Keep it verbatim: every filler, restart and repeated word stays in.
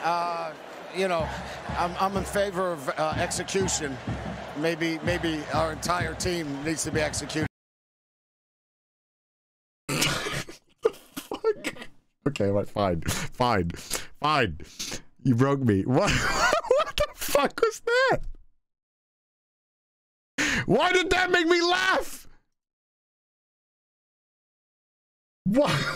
Uh, you know, I'm, I'm in favor of uh, execution. Maybe, maybe our entire team needs to be executed. Okay, right, fine, fine, fine. You broke me. What? What the fuck was that? Why did that make me laugh? What?